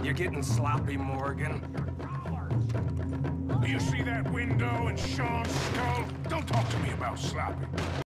You're getting sloppy, Morgan. Do you see that window in Sean's skull? Don't talk to me about sloppy.